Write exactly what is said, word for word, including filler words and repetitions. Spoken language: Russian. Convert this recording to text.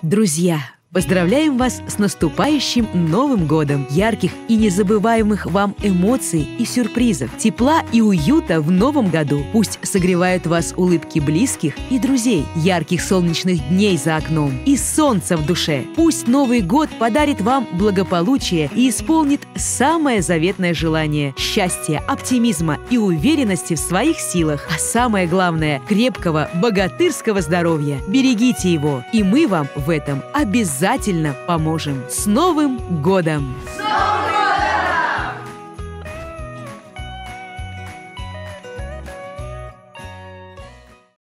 Друзья, поздравляем вас с наступающим Новым годом! Ярких и незабываемых вам эмоций и сюрпризов, тепла и уюта в Новом году. Пусть согревают вас улыбки близких и друзей, ярких солнечных дней за окном и солнца в душе. Пусть Новый год подарит вам благополучие и исполнит самое заветное желание – счастья, оптимизма и уверенности в своих силах. А самое главное – крепкого, богатырского здоровья. Берегите его, и мы вам в этом обязательно поможем. С Новым годом! С Новым